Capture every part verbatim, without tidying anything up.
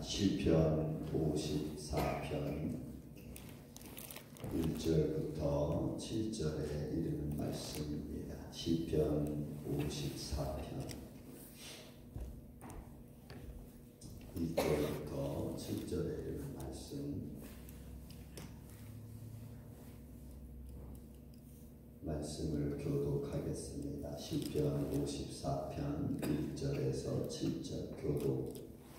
시편 오십사 편 일 절부터 칠 절에 이르는 말씀입니다. 시편 오십사 편 일 절부터 칠 절에 이르는 말씀. 말씀을 교독하겠습니다. 시편 오십사 편 일 절에서 칠 절 교독.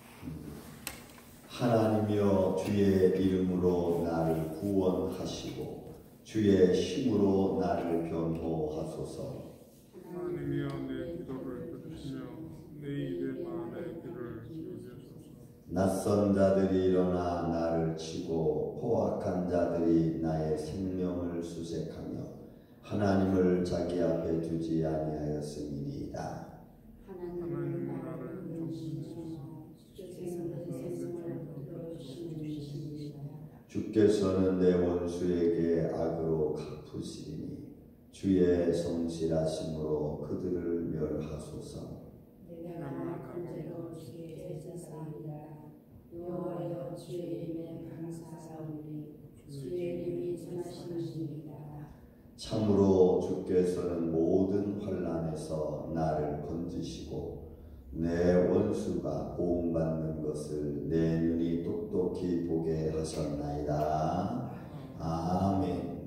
하나님이여 주의 이름으로 나를 구원하시고 주의 힘으로 나를 변호하소서. 하나님이여 내 기도를 들으시며 내 입의 말에 귀를 기울이소서. 낯선 자들이 일어나 나를 치고 포악한 자들이 나의 생명을 수색하며 하나님을 자기 앞에 두지 아니하였음이니이다. 하나님은 나를 정신하소서. 주께서는 내 원수에게 악으로 갚으시리니 주의 성실하심으로 그들을 멸하소서. 내가 악한 죄로 주께 제사사이다. 여호와여 주의 이름에 감사하오니 주의 이름이 전하시니이다. 참으로 주께서는 모든 환난에서 나를 건지시고 내 원수가 보응받는 것을 내 눈이 똑똑히 보게 하셨나이다. 아멘.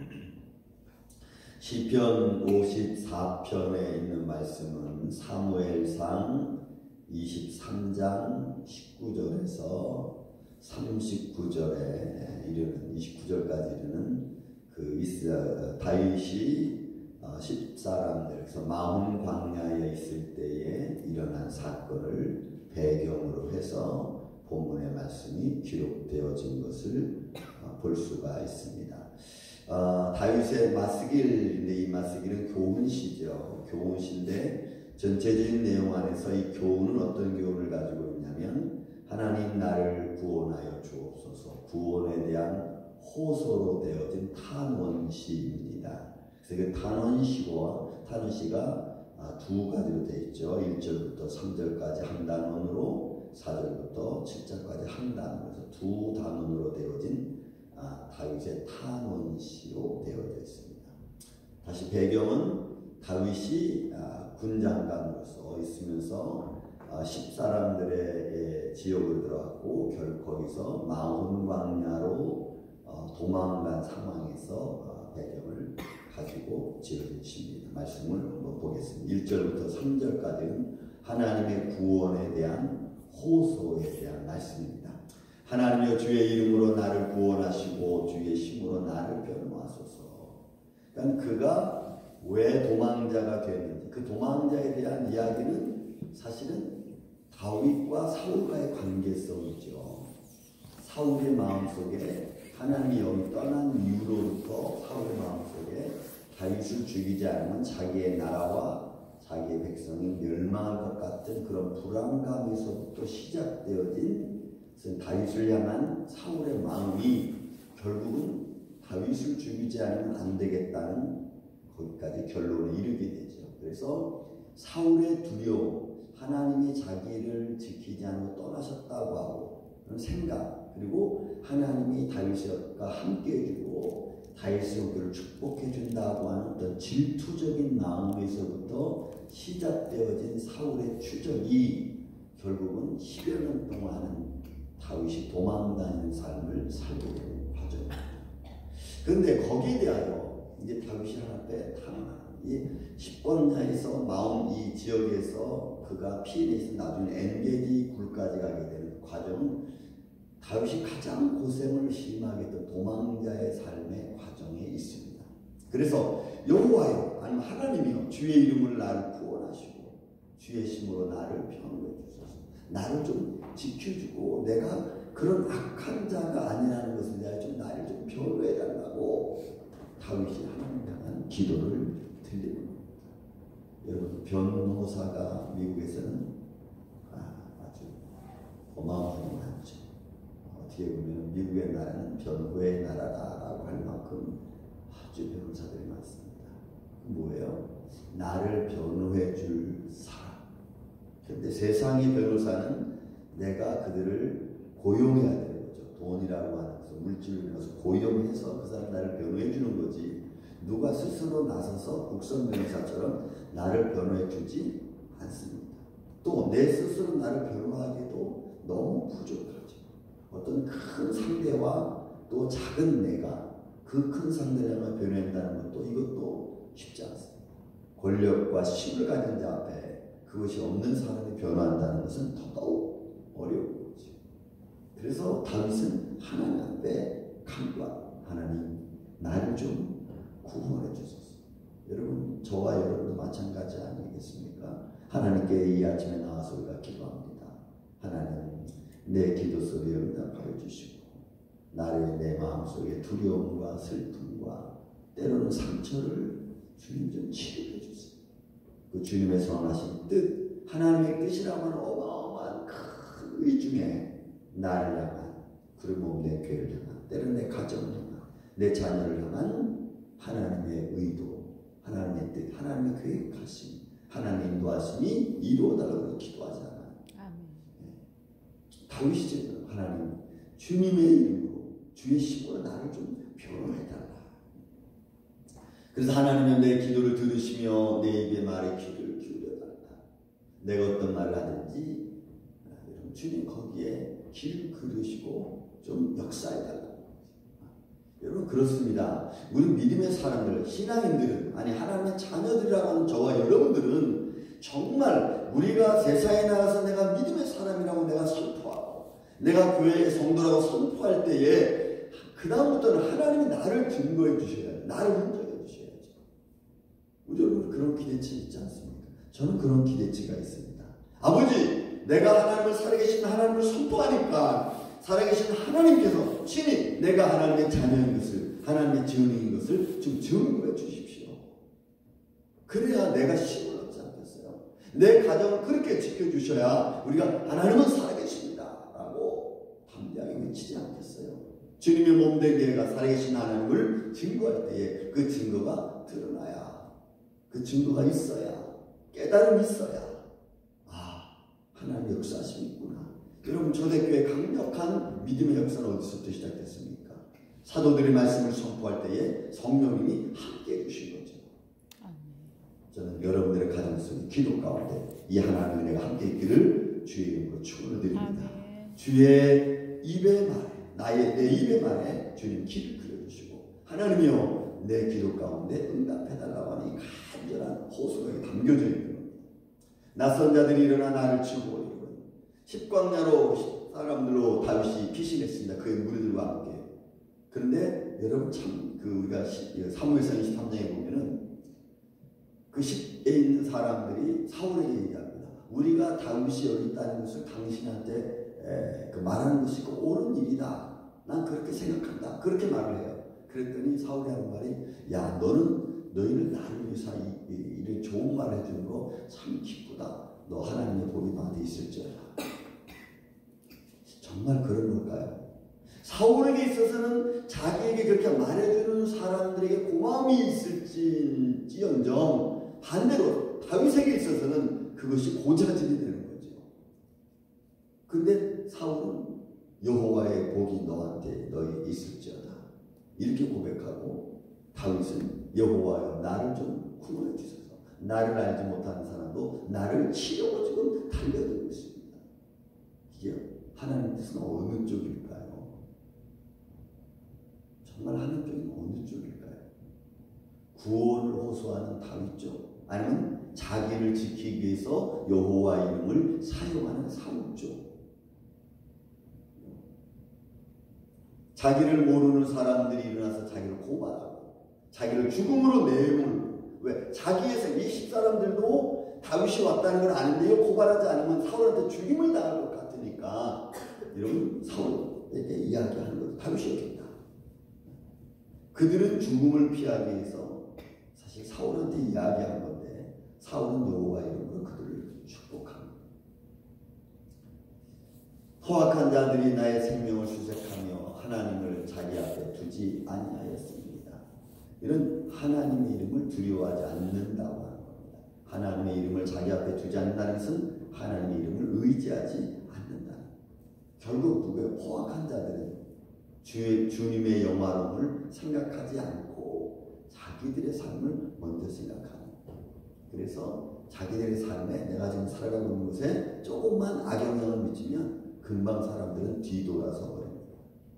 시편 오십사 편에 있는 말씀은 사무엘상 이십삼 장 십구 절에서 삼십구 절에 이르는 이십구 절까지 이르는 그 이스라엘 다윗이 십 사람들, 그래서 마온 광야에 있을 때에 일어난 사건을 배경으로 해서 본문의 말씀이 기록되어진 것을 볼 수가 있습니다. 어, 다윗의 마스길인데 이 마스길은 교훈시죠. 교훈시인데 전체적인 내용 안에서 이 교훈은 어떤 교훈을 가지고 있냐면 하나님 나를 구원하여 주옵소서. 구원에 대한 호소로 되어진 탄원시입니다. 그래서 그 탄원시와 탄원시가 두 가지로 되어 있죠. 일 절부터 삼 절까지 한 단원으로, 사 절부터 칠 절까지 한 단원. 그래서 두 단원으로 되어진 아, 다윗의 탄원시로 되어져 있습니다. 다시 배경은 다윗이 아, 군장관으로서 있으면서 아, 십 사람들의 지역을 들어갔고 결 거기서 마온 광야로 어, 도망간 상황에서 어, 배경을 가지고 지어주십니다. 말씀을 한번 보겠습니다. 일 절부터 삼 절까지는 하나님의 구원에 대한 호소에 대한 말씀입니다. 하나님이여 주의 이름으로 나를 구원하시고 주의 힘으로 나를 변호하소서. 그러니까 그가 왜 도망자가 됐는지, 그 도망자에 대한 이야기는 사실은 다윗과 사울과의 관계성이죠. 사울의 마음속에 하나님이 여기 떠난 이후로부터 사울의 마음속에 다윗을 죽이지 않으면 자기의 나라와 자기의 백성이 멸망할 것 같은 그런 불안감에서부터 시작되어진 다윗을 향한 사울의 마음이 결국은 다윗을 죽이지 않으면 안 되겠다는 거기까지 결론에 이르게 되죠. 그래서 사울의 두려움, 하나님이 자기를 지키지 않고 떠나셨다고 하고 그런 생각, 그리고 하나님이 다윗과 함께 해주고 다윗의 영토를 축복해 준다고 하는 어떤 질투적인 마음에서부터 시작되어진 사울의 추적이 결국은 십여 년 동안은 다윗이 도망다니는 삶을 살게 되는 과정입니다. 그런데 거기에 대하여 이제 다윗이 하나 때 이 십권야에서 마온 이 지역에서 그가 피해에서 나중에 엔게디 굴까지 가게 되는 과정은 다윗이 가장 고생을 심하게 했던 도망자의 삶의 과정에 있습니다. 그래서 여호와여, 아니면 하나님이여 주의 이름을 나를 구원하시고 주의 힘으로 나를 변호해 주소서. 나를 좀 지켜주고 내가 그런 악한 자가 아니라는 것을 내가 좀 나를 좀 변호해 달라고 다윗이 하나님 향한 기도를 드리는 겁니다. 여러분, 변호사가 미국에서는 아, 아주 어마어마하게 많죠. 어떻게 보면 미국의 나라는 변호의 나라다라고 할 만큼 아주 변호사들이 많습니다. 뭐예요? 나를 변호해 줄 사람. 그런데 세상의 변호사는 내가 그들을 고용해야 되는 거죠. 돈이라고 하는 것은 물질을 가서 고용해서 그 사람 나를 변호해 주는 거지, 누가 스스로 나서서 국선 변호사처럼 나를 변호해 주지 않습니다. 또 내 스스로 나를 변호하기도 너무 부족하죠. 어떤 큰 상대와 또 작은 내가 그 큰 상대를 변호한다는 것도 이것도 쉽지 않습니다. 권력과 힘을 가진 자 앞에 그것이 없는 사람이 변호한다는 것은 더더욱 어려운 거죠. 그래서 다윗은 하나님 앞에 간구하고, 하나님 나를 좀 구원해 주소서. 여러분, 저와 여러분도 마찬가지 아니겠습니까? 하나님께 이 아침에 나와서 우리가 기도합니다. 하나님, 내 기도 소리에 응답하여 주시고 나를 내 마음속에 두려움과 슬픔과 때로는 상처를 주님 좀 치료해 주세요. 그 주님의 선하신 뜻, 하나님의 뜻이라고 하는 어마어마한 큰 의 중에 나를 향한, 그리고 내 교회를 향한, 때로는 내 가정을 향한, 내 자녀를 향한 하나님의 의도, 하나님의 뜻, 하나님의 계획하심, 하나님의 인도하심이 이루어달라고 기도하잖아요. 네. 다윗이 하나님, 주님의 이름으로, 주의 힘으로 나를 좀 변호해달라. 그래서 하나님은 내 기도를 들으시며 내 입의 말에 귀를 기울여달라. 내가 어떤 말을 하든지 주님 거기에 귀를 기울이시고 좀 역사해달라. 여러분, 그렇습니다. 우리 믿음의 사람들, 신앙인들은, 아니 하나님의 자녀들이라고 하는 저와 여러분들은 정말 우리가 세상에 나가서 내가 믿음의 사람이라고 내가 선포하고 내가 교회의 성도라고 선포할 때에 그 다음부터는 하나님이 나를 증거해 주셔야 돼요. 나를 인정해 주셔야죠. 우리 여러분 그런 기대치 있지 않습니까? 저는 그런 기대치가 있습니다. 아버지, 내가 하나님을 살아계신 하나님을 선포하니까 살아계신 하나님께서 친히 내가 하나님의 자녀인 것을, 하나님의 증인인 것을 좀 증거해 주십시오. 그래야 내가 힘을 얻지 않겠어요? 내 가정을 그렇게 지켜주셔야 우리가 하나님은 살아계십니다 라고 담대하게 외치지 않겠어요? 주님의 몸된 교회가 살아계신 하나님을 증거할 때에 그 증거가 드러나야, 그 증거가 있어야, 깨달음이 있어야, 아, 하나님 역사하심이 있구나. 여러분, 초대교회 강력한 믿음의 역사는 어디서부터 시작됐습니까? 사도들의 말씀을 선포할 때에 성령님이 함께 해주신 거죠. 저는 여러분들의 가정 속에 기도 가운데 이 하나님의 은혜가 함께 있기를 주의 이름으로 축원을 드립니다. 주의 입의 말에, 나의 내 입의 말에 주님 귀를 기울여주시고, 하나님이여 내 기도 가운데 응답해달라고 하는 이 간절한 호소가 담겨져 있는 겁니다. 낯선 자들이 일어나 나를 치고 이르거든 십광야로 사람들로 다윗이 피신했습니다. 그의 무리들과 함께. 그런데 여러분 참 그 우리가 사무엘상 이십삼 장에 보면은 그 십에 있는 사람들이 사울에게 얘기합니다. 우리가 다윗이 여기 있다는 것을 당신한테 에, 그 말하는 것이 그 옳은 일이다. 난 그렇게 생각한다. 그렇게 말을 해요. 그랬더니 사울이 하는 말이, 야, 너는 너희는 나를 위해서 이, 이, 이런 좋은 말을 해주는 거 참 기쁘다. 너 하나님의 복이 너한테 있을지어다. 정말 그런 걸까요? 사울에게 있어서는 자기에게 그렇게 말해주는 사람들에게 고마움이 있을지언정 반대로 다윗에게 있어서는 그것이 고자질이 되는 거죠. 근데 사울은 여호와의 복이 너한테 너에게 있을지어다 이렇게 고백하고, 다윗은 여호와여 나를 좀 구원해 주소서. 나를 알지 못하는 사람도 나를 치려고 지금 달려들고 있습니다. 이게 하나님 뜻은 어느 쪽일까요? 정말 하나님 쪽은 어느 쪽일까요? 구원을 호소하는 다윗 쪽, 아니면 자기를 지키기 위해서 여호와 이름을 사용하는 사울 쪽? 자기를 모르는 사람들이 일어나서 자기를 고발하고 자기를 죽음으로 내몰고, 왜? 자기에서 이 십 사람들도 다윗이 왔다는 걸 아는데요, 고발하지 않으면 사울한테 죽임을 당할 것 같으니까 여러분 사울에게 이야기하는 것, 다윗이었겠다. 그들은 죽음을 피하기 위해서 사실 사울한테 이야기한 건데, 사울은 여호와 이름으로 그들을 축복합니다. 포악한 자들이 나의 생명을 수색하며 하나님을 자기 앞에 두지 아니하였습니다. 이런 하나님의 이름을 두려워하지 않는다고 하는 겁니다. 하나님의 이름을 자기 앞에 두지 않는다는 것은 하나님의 이름을 의지하지 않는다는, 결국 누구예요? 포악한 자들은 주, 주님의 영화로움을 생각하지 않고 자기들의 삶을 먼저 생각하는 거예요. 그래서 자기들의 삶에 내가 지금 살아가고 있는 곳에 조금만 악영향을 미치면 금방 사람들은 뒤돌아서 버립니다.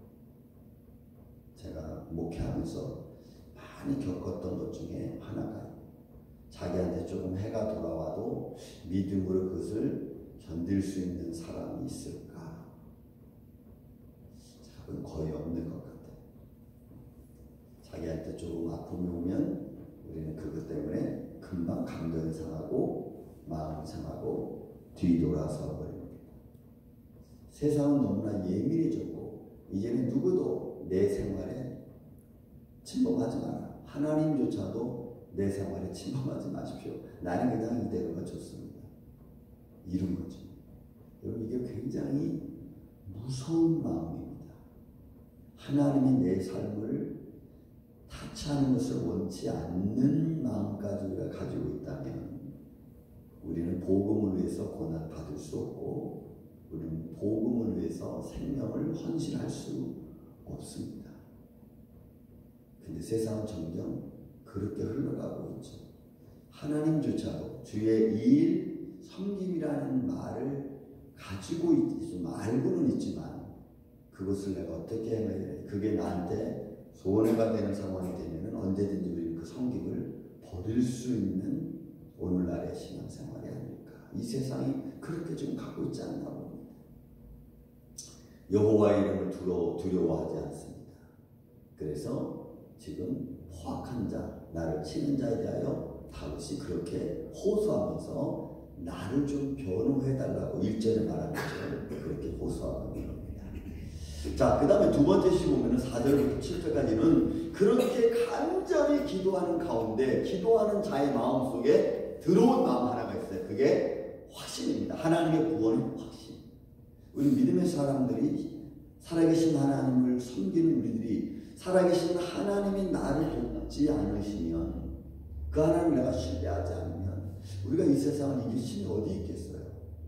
제가 목회하면서 많이 겪었던 것 중에 하나가 자기한테 조금 해가 돌아와도 믿음으로 그것을 견딜 수 있는 사람이 있을까? 그건 거의 없는 것 같아요. 자기한테 조금 아픔이 오면 우리는 그것 때문에 금방 감정이 상하고 마음이 상하고 뒤돌아서 버립니다. 세상은 너무나 예민해졌고 이제는 누구도 내 생활에 침범하지 마라. 하나님조차도 내 생활에 침범하지 마십시오. 나는 그냥 이대로가 좋습니다. 이런 거죠. 여러분 이게 굉장히 무서운 마음입니다. 하나님이 내 삶을 타치하는 것을 원치 않는 마음까지 우리가 가지고 있다면 우리는 복음을 위해서 고난 받을 수 없고 우리는 복음을 위해서 생명을 헌신할 수 없습니다. 근데 세상은 점점 그렇게 흘러가고 있죠. 하나님조차도 주의 일 섬김이라는 말을 가지고 있, 알고는 있지만 그것을 내가 어떻게 해야 돼? 그게 나한테 손해가 되는 상황이 되면 언제든지 우리는 그 섬김을 버릴 수 있는 오늘날의 신앙생활이 아닐까. 이 세상이 그렇게 좀 가고 있지 않나 봅니다. 여호와의 이름을 두려, 두려워하지 않습니다. 그래서 지금 포악한 자, 나를 치는 자에 대하여 다윗이 그렇게 호소하면서 나를 좀 변호해달라고 일 절에 말하는 것을 그렇게 호소하고 있는 겁니다. 자, 그 다음에 두 번째 시 보면 사 절부터 칠 절까지는 그렇게 간절히 기도하는 가운데 기도하는 자의 마음 속에 들어온 마음 하나가 있어요. 그게 확신입니다. 하나님의 구원의 확신. 우리 믿음의 사람들이 살아계신 하나님을 섬기는 우리들이 살아계신 하나님이 나를 돕지 않으시면 그 하나님을 내가 신뢰하지 않으면 우리가 이 세상을 이길 힘이 어디 있겠어요?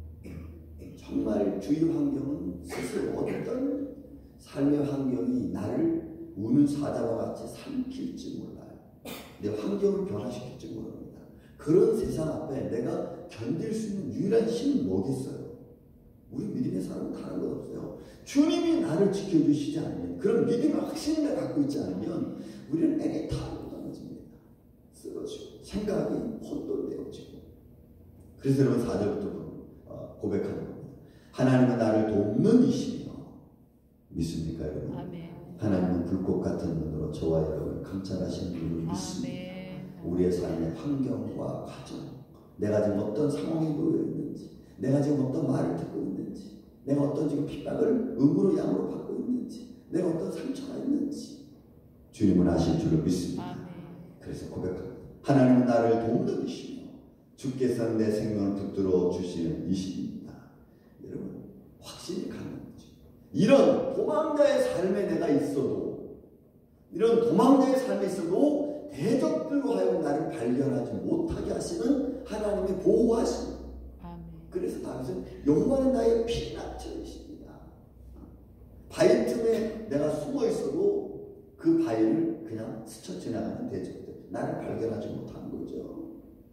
정말 주위 환경은 스스로 어떤 삶의 환경이 나를 우는 사자와 같이 삼킬지 몰라요. 내 환경을 변화시킬지 모릅니다. 그런 세상 앞에 내가 견딜 수 있는 유일한 힘은 뭐겠어요? 우리 믿음의 사람은 다른 것 없어요. 주님이 나를 지켜주시지 않으면, 그런 믿음의 확신을 갖고 있지 않으면 우리는 내게 다 무너집니다. 쓰러지고 생각이 혼돈되어지고. 그래서 여러분 사 절부터 고백하는 겁니다. 하나님은 나를 돕는 이시며, 믿습니까 여러분? 아멘. 하나님은 불꽃 같은 눈으로 저와 여러분을 감찰하시는 분을 믿습니다. 아멘. 우리의 삶의 환경과 과정, 내가 지금 어떤 상황에 놓여 있는지, 내가 지금 어떤 말을 듣고 있는지, 내가 어떤 지금 핍박을 음으로 양으로 받고 있는지, 내가 어떤 상처가 있는지 주님은 아실 줄을 믿습니다. 아멘. 그래서 고백합니다. 하나님은 나를 돕는 이시며 주께서는 내 생명을 붙들어 주시는 이십니다. 여러분 확신이 가는 거죠. 이런 도망자의 삶에 내가 있어도, 이런 도망자의 삶에 있어도 대적들로 하여금 나를 발견하지 못하게 하시는 하나님의 보호하심. 아멘. 그래서 다윗은 여호와는 나의 피난처이십니다. 바위 틈에 내가 숨어 있어도 그 바위를 그냥 스쳐 지나가는 대적들, 나를 발견하지 못하는 거죠.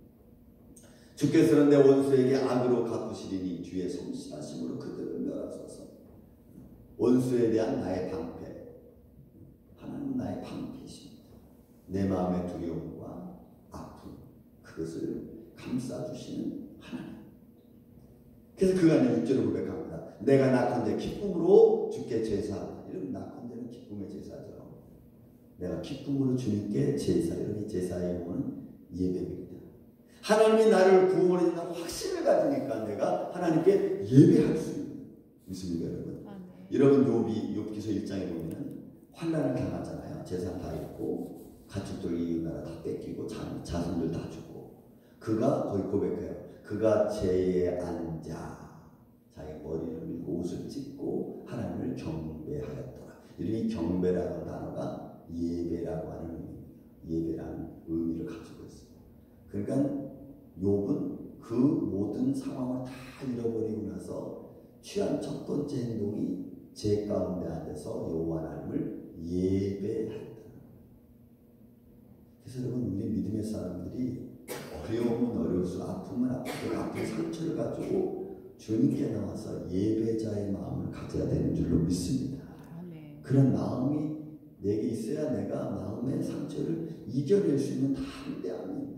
주께서는 내 원수에게 악으로 갚으시리니 주의 성실하심으로 그들을 멸하소서. 원수에 대한 나의 방패, 하나님은 나의 방패이십니다. 내 마음의 두려움과 아픔, 그것을 감싸주시는 하나님. 그래서 그가 육 절을 고백합니다. 내가 낙헌대 기쁨으로 주께 제사하라. 이런 낙헌대는 기쁨의 제사죠. 내가 기쁨으로 주님께 제사, 이런 제사의 용어는 예배입니다. 하나님이 나를 구원해 준다고 확신을 가지니까 내가 하나님께 예배할 수 있는, 믿습니까 여러분? 아멘. 여러분 욥이 욥기서 일 장에 보면 환난을 당하잖아요. 재산 다 잃고 가축들 이웃 나라 다 뺏기고 자, 자손들 다 죽고, 그가 거기 고백해요. 그가 제에 앉아 자기 머리를 밀고 옷을 찢고 하나님을 경배하였더라. 이 경배라는 단어가 예배라고 하는 의미입니다. 예배라는 의미를 가지고 있어요. 그러니까 욥은 그 모든 상황을 다 잃어버리고 나서 취한 첫 번째 행동이 제 가운데 앉아서 여호와 하나님을 예배한다. 그래서 여러분, 우리 믿음의 사람들이 어려움은 어려울수록 아프면 아프고 아픈 상처를 가지고 주님께 나와서 예배자의 마음을 가져야 되는 줄로 믿습니다. 그런 마음이 내게 있어야 내가 마음의 상처를 이겨낼 수 있는 담대함이,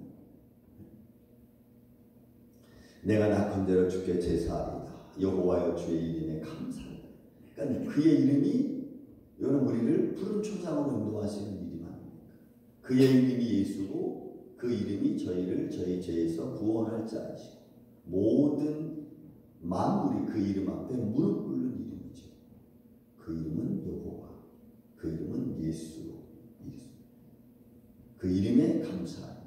내가 낙헌대로 주께 제사하리이다. 여호와여 주의 이름에 감사하다. 그러니까 그의 이름이 여러분 우리를 푸른 초장으로 인도하시는 이름 아닙니까? 그의 이름이 예수고 그 이름이 저희를 저희 죄에서 구원할 자이시고 모든 만물이 그 이름 앞에 무릎 꿇는 이름이죠. 그 이름은 여호와, 그 이름은 예수. 그 이름에 감사하니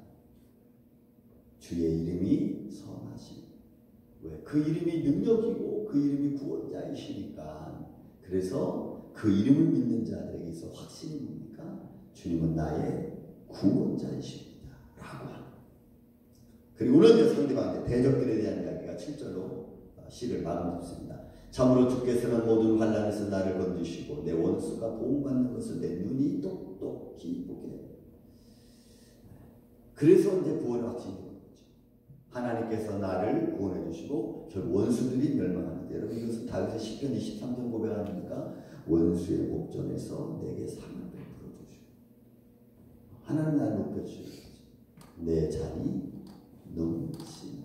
주의 이름이 선하시니, 왜? 그 이름이 능력이고 그 이름이 구원자이시니까. 그래서 그 이름을 믿는 자들에게 있어 확신이 뭡니까? 주님은 나의 구원자이십니다 라고 합니다. 그리고 오늘 이제 상대방의 대적들에 대한 이야기가 칠 절로 시를 마감 짓습니다. 참으로 주께서는 모든 환난에서 나를 건지시고 내 원수가 보응받는 것을 내 눈이 똑똑히 보게. 그래서 이제 구원의 확신이 되는 거죠. 하나님께서 나를 구원해 주시고 결국 원수들이 멸망하는데, 여러분 이것은 다윗의 시편 이십삼 편 고백하니까 원수의 목전에서 내게 상을 베풀어 주시고 하나님 나를 높여 주시고 내 잔이 넘치나.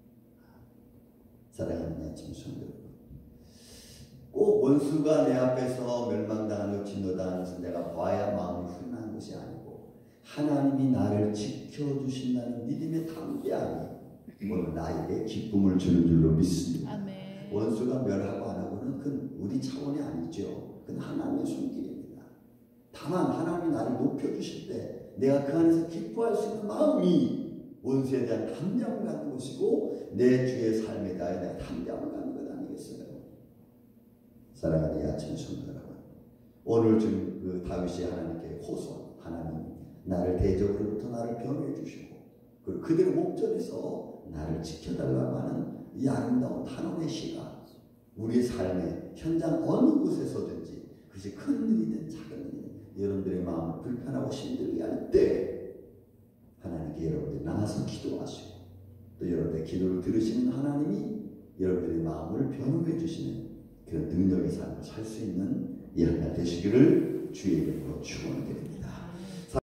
사랑하는 아침 성도 여러분, 꼭 원수가 내 앞에서 멸망당하고 진노당하는 것을 내가 봐야 마음이 훈훈한 것이 아니고 하나님이 나를 지켜주신다는 믿음의 담대함이 오늘 나에게 기쁨을 주는 줄로 믿습니다. 아멘. 원수가 멸하고 안 하고는 그건 우리 차원이 아니죠. 그건 하나님의 손길입니다. 다만 하나님이 나를 높여주실 때 내가 그 안에서 기뻐할 수 있는 마음이 원수에 대한 담대함을 갖는 것이고 내 주의 삶에 대하여 내가 담대함을 갖는 것 아니겠어요? 사랑하는 이 아침 성도 여러분, 오늘 지금 그 다윗이 하나님께 호소, 하나님 나를 대적으로부터 나를 변호해 주시고 그리고 그들의 목전에서 나를 지켜달라고 하는 이 아름다운 탄원의 시가 우리의 삶의 현장 어느 곳에서든지 그것이 큰 일이든 작은 일이든 여러분들의 마음을 불편하고 힘들게 할 때 하나님께 여러분들이 나가서 기도하시고 또 여러분들의 기도를 들으시는 하나님이 여러분들의 마음을 변호해 주시는 그런 능력의 삶을 살 수 있는 이 한 날 되시기를 주의 이름으로 축원드립니다.